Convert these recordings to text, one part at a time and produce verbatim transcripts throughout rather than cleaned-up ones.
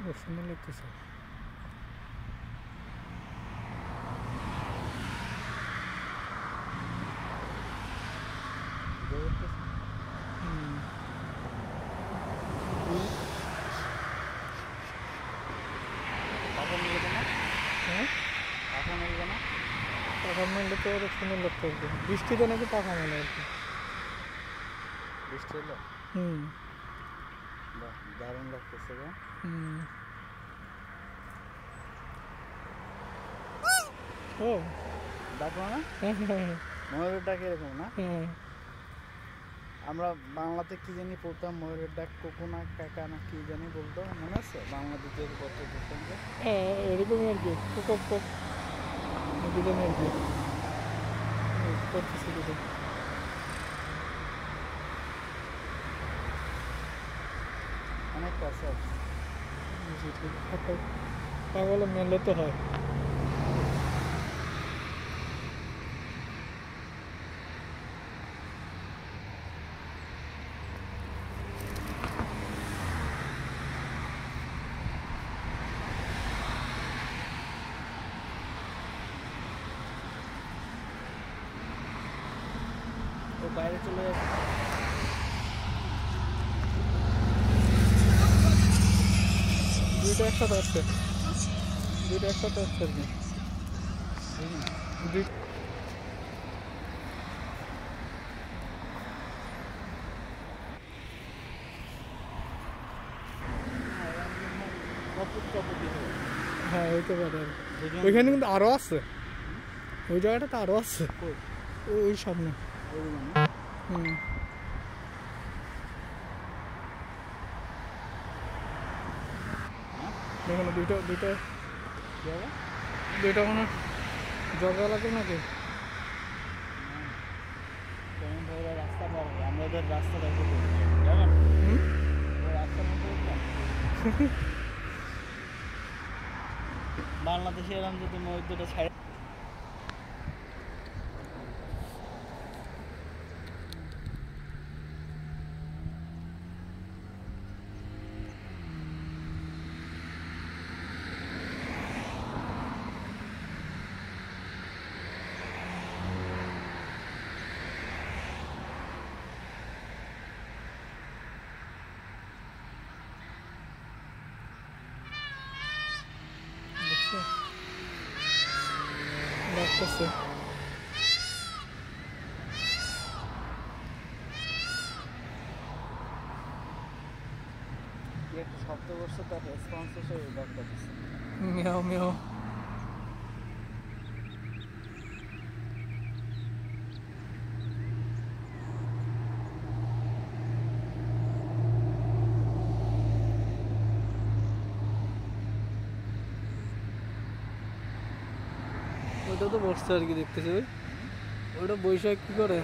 সুন্দর লাগতেছে। পাখা মেললে তো অনেক সুন্দর লাগতেছে। বৃষ্টিতে নাকি পাখা মেলে আর কি। বৃষ্টি হলো? হুম, দারুণ লাগতেছে। হুম, ও ডাকলো না? ময়ূরের ডাক এরকম না? আমরা বাংলাতে কি জানি পড়তাম, ময়ূরের ডাক কোকোনা কাকা না কি জানি বলতো, মনে আছে? বাংলা দ্বিতীয় পত্র পড়তাম যে এরকমই আর কি, কক কক দুজনে আর কি করতেছে দুটো। অনেক কাছে পাগলে মেলে তো হয়। ও বাইরে চলে যাচ্ছে। দুইটা একসাথে আসছে, দুইটা একসাথে আসছে আর কি। দুই হ্যাঁ হইতে পারে। ওইখানে কিন্তু আরো আছে, ওই জায়গাটা তো আরো আছে ওই সামনে। হুম, এখানে দুইটা দুইটা দুইটা মানে জগা লাগে নাকি? কেমন ভাবে রাস্তা পার হবে, আমরা ওদের রাস্তা দেখবো জানেন, রাস্তার মধ্যে উঠলাম। বাংলাদেশে এরকম যদি ময়ূর দুটো ছাড়ে লাগতেছে। একটা শব্দ করছে, তার রেসপন্স হিসেবে দরকার দিচ্ছে। মিয়াও মিয়াও। ওইটা তো বসছে আর কি, দেখতেছি ওই ওইটা বৈশাখ কি করে।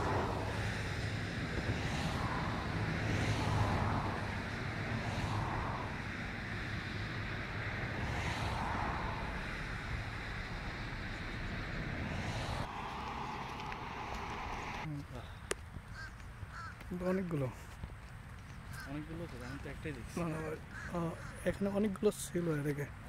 অনেকগুলো অনেকগুলো তো, আমি তো একটাই দেখছি। এখানে অনেকগুলো ছিল এদিকে।